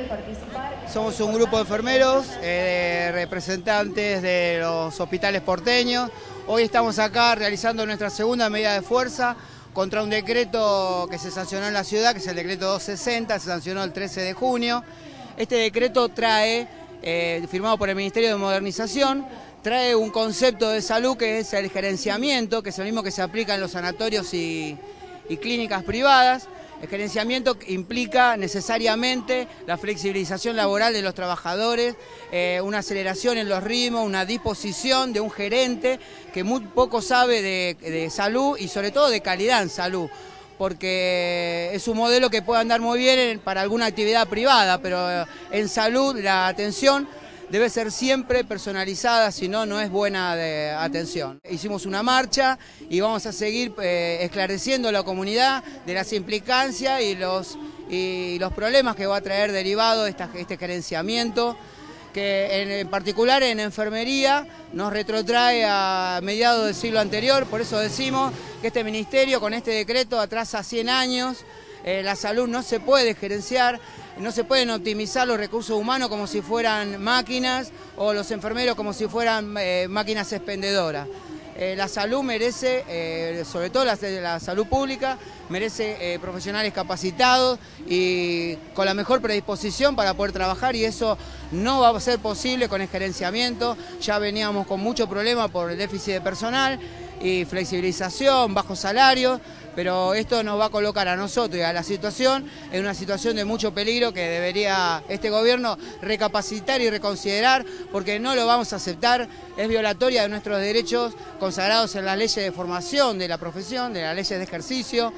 Somos un grupo de enfermeros, representantes de los hospitales porteños. Hoy estamos acá realizando nuestra segunda medida de fuerza contra un decreto que se sancionó en la ciudad, que es el decreto 260, se sancionó el 13 de junio. Este decreto trae, firmado por el Ministerio de Modernización, trae un concepto de salud que es el gerenciamiento, que es el mismo que se aplica en los sanatorios y clínicas privadas. El gerenciamiento implica necesariamente la flexibilización laboral de los trabajadores, una aceleración en los ritmos, una disposición de un gerente que muy poco sabe de salud y sobre todo de calidad en salud, porque es un modelo que puede andar muy bien para alguna actividad privada, pero en salud la atención debe ser siempre personalizada, si no, no es buena atención. Hicimos una marcha y vamos a seguir esclareciendo a la comunidad de las implicancias y los problemas que va a traer derivado este gerenciamiento, que en particular en enfermería nos retrotrae a mediados del siglo anterior. Por eso decimos que este ministerio con este decreto atrasa 100 años. La salud no se puede gerenciar, no se pueden optimizar los recursos humanos como si fueran máquinas o los enfermeros como si fueran máquinas expendedoras. La salud merece, sobre todo la salud pública, merece profesionales capacitados y con la mejor predisposición para poder trabajar, y eso no va a ser posible con el gerenciamiento. Ya veníamos con mucho problema por el déficit de personal y flexibilización, bajos salarios, pero esto nos va a colocar a nosotros y a la situación en una situación de mucho peligro que debería este gobierno recapacitar y reconsiderar, porque no lo vamos a aceptar. Es violatoria de nuestros derechos consagrados en las leyes de formación de la profesión, de las leyes de ejercicio.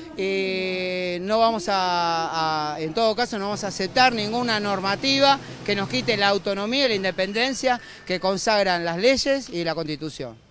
No vamos en todo caso no vamos a aceptar ninguna normativa que nos quite la autonomía y la independencia que consagran las leyes y la Constitución.